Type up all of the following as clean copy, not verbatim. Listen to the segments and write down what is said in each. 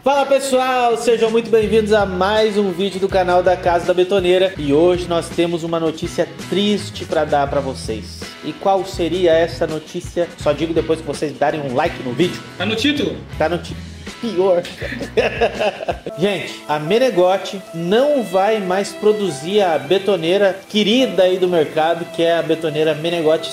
Fala pessoal, sejam muito bem-vindos a mais um vídeo do canal da Casa da Betoneira. E hoje nós temos uma notícia triste para dar para vocês. E qual seria essa notícia? Só digo depois que vocês darem um like no vídeo. Tá no título? Tá no título. Pior. Gente, a Menegote não vai mais produzir a betoneira querida aí do mercado, que é a betoneira Menegote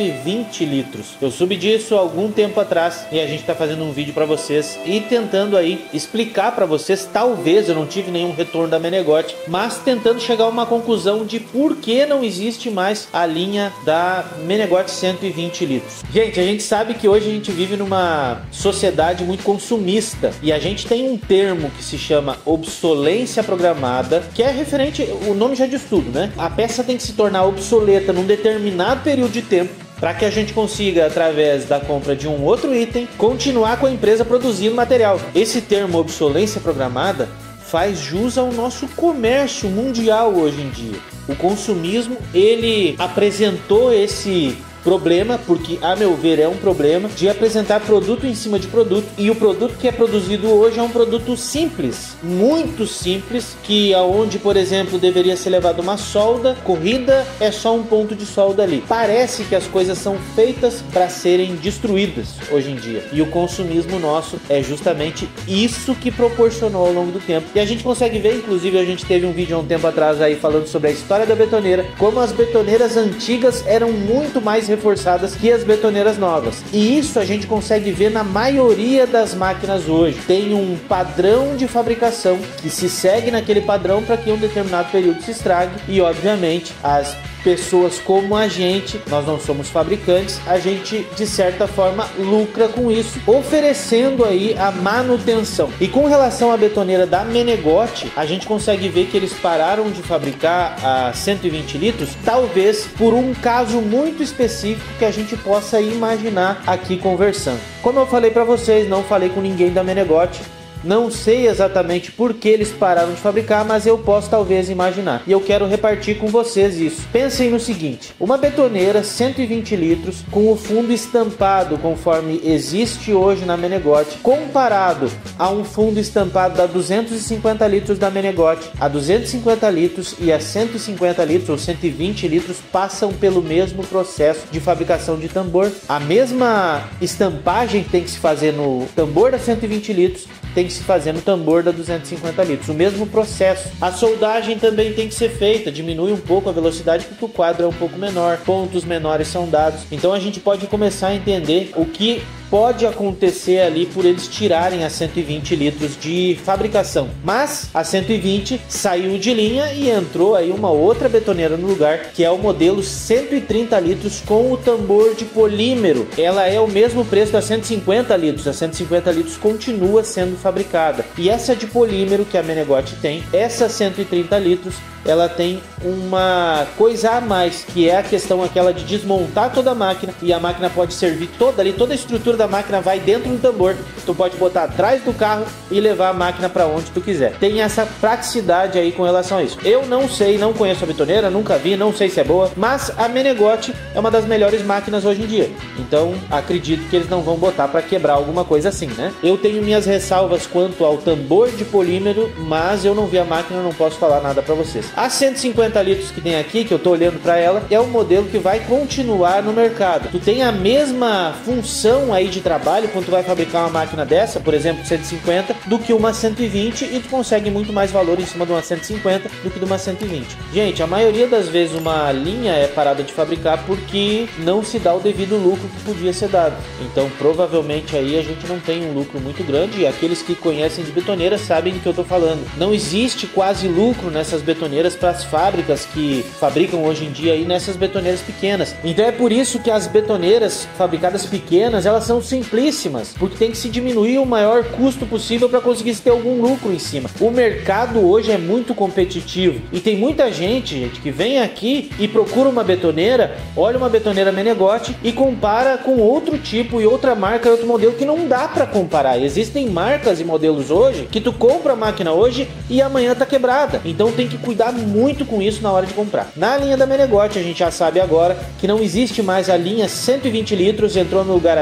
120 litros. Eu soube disso há algum tempo atrás e a gente tá fazendo um vídeo para vocês e tentando aí explicar para vocês. Talvez eu não tive nenhum retorno da Menegote, mas tentando chegar a uma conclusão de por que não existe mais a linha da Menegote 120 litros. Gente, a gente sabe que hoje a gente vive numa sociedade muito consumista. E a gente tem um termo que se chama obsolência programada, que é referente, o nome já diz tudo, né? A peça tem que se tornar obsoleta num determinado período de tempo para que a gente consiga, através da compra de um outro item, continuar com a empresa produzindo material. Esse termo obsolência programada faz jus ao nosso comércio mundial hoje em dia. O consumismo, ele apresentou esse problema, porque a meu ver é um problema, de apresentar produto em cima de produto, e o produto que é produzido hoje é um produto simples, muito simples, que aonde, por exemplo, deveria ser levado uma solda corrida, é só um ponto de solda ali. Parece que as coisas são feitas para serem destruídas hoje em dia, e o consumismo nosso é justamente isso que proporcionou ao longo do tempo. E a gente consegue ver, inclusive a gente teve um vídeo há um tempo atrás aí falando sobre a história da betoneira, como as betoneiras antigas eram muito mais reforçadas que as betoneiras novas. E isso a gente consegue ver na maioria das máquinas hoje. Tem um padrão de fabricação que se segue naquele padrão para que um determinado período se estrague, e obviamente as pessoas como a gente, nós não somos fabricantes, a gente de certa forma lucra com isso, oferecendo aí a manutenção. E com relação à betoneira da Menegote, a gente consegue ver que eles pararam de fabricar a 120 litros, talvez por um caso muito específico que a gente possa imaginar aqui conversando. Como eu falei para vocês, não falei com ninguém da Menegote, não sei exatamente por que eles pararam de fabricar, mas eu posso talvez imaginar. E eu quero repartir com vocês isso. Pensem no seguinte: uma betoneira 120 litros com o fundo estampado conforme existe hoje na Menegote, comparado a um fundo estampado da 250 litros da Menegote. A 250 litros e a 150 litros ou 120 litros passam pelo mesmo processo de fabricação de tambor. A mesma estampagem que tem que se fazer no tambor da 120 litros tem que se fazer no tambor da 250 litros, o mesmo processo. A soldagem também tem que ser feita, diminui um pouco a velocidade porque o quadro é um pouco menor, pontos menores são dados. Então a gente pode começar a entender o que pode acontecer ali por eles tirarem a 120 litros de fabricação. Mas a 120 saiu de linha e entrou aí uma outra betoneira no lugar, que é o modelo 130 litros com o tambor de polímero. Ela é o mesmo preço da 150 litros. A 150 litros continua sendo fabricada. E essa de polímero que a Menegote tem, essa 130 litros, ela tem uma coisa a mais, que é a questão aquela de desmontar toda a máquina, e a máquina pode servir toda ali, toda a estrutura da máquina vai dentro do tambor, tu pode botar atrás do carro e levar a máquina para onde tu quiser. Tem essa praticidade aí com relação a isso. Eu não sei, não conheço a betoneira, nunca vi, não sei se é boa, mas a Menegote é uma das melhores máquinas hoje em dia, então acredito que eles não vão botar para quebrar alguma coisa assim, né? Eu tenho minhas ressalvas quanto ao tambor de polímero, mas eu não vi a máquina, não posso falar nada para vocês. A 150 litros que tem aqui, que eu tô olhando para ela, é o modelo que vai continuar no mercado. Tu tem a mesma função aí de trabalho quando tu vai fabricar uma máquina dessa, por exemplo 150, do que uma 120, e tu consegue muito mais valor em cima de uma 150 do que de uma 120. Gente, a maioria das vezes uma linha é parada de fabricar porque não se dá o devido lucro que podia ser dado. Então provavelmente aí a gente não tem um lucro muito grande, e aqueles que conhecem de betoneira sabem do que eu tô falando. Não existe quase lucro nessas betoneiras para as fábricas que fabricam hoje em dia aí nessas betoneiras pequenas. Então é por isso que as betoneiras fabricadas pequenas, elas são simplíssimas, porque tem que se diminuir o maior custo possível para conseguir ter algum lucro em cima. O mercado hoje é muito competitivo e tem muita gente que vem aqui e procura uma betoneira, olha uma betoneira Menegote e compara com outro tipo e outra marca e outro modelo que não dá para comparar. Existem marcas e modelos hoje que tu compra a máquina hoje e amanhã tá quebrada. Então tem que cuidar muito com isso na hora de comprar. Na linha da Menegote a gente já sabe agora que não existe mais a linha 120 litros, entrou no lugar a 130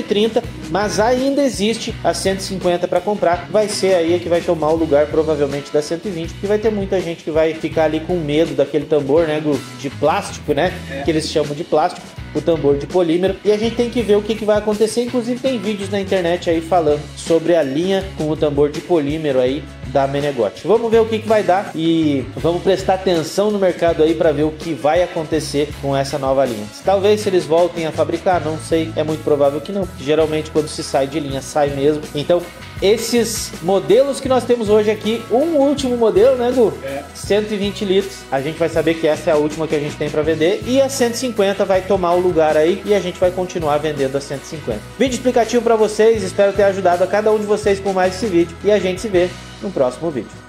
130, mas ainda existe a 150 para comprar. Vai ser aí a que vai tomar o lugar provavelmente da 120, porque vai ter muita gente que vai ficar ali com medo daquele tambor, né, de plástico, né, que eles chamam de plástico, o tambor de polímero, e a gente tem que ver o que vai acontecer. Inclusive tem vídeos na internet aí falando sobre a linha com o tambor de polímero aí da Menegotti. Vamos ver o que vai dar e vamos prestar atenção no mercado aí para ver o que vai acontecer com essa nova linha. Talvez se eles voltem a fabricar, não sei, é muito provável que não, porque geralmente quando se sai de linha, sai mesmo. Então, esses modelos que nós temos hoje aqui, um último modelo, né, Gu? 120 litros. A gente vai saber que essa é a última que a gente tem para vender e a 150 vai tomar o lugar aí e a gente vai continuar vendendo a 150. Vídeo explicativo para vocês, espero ter ajudado a cada um de vocês com mais esse vídeo e a gente se vê no próximo vídeo.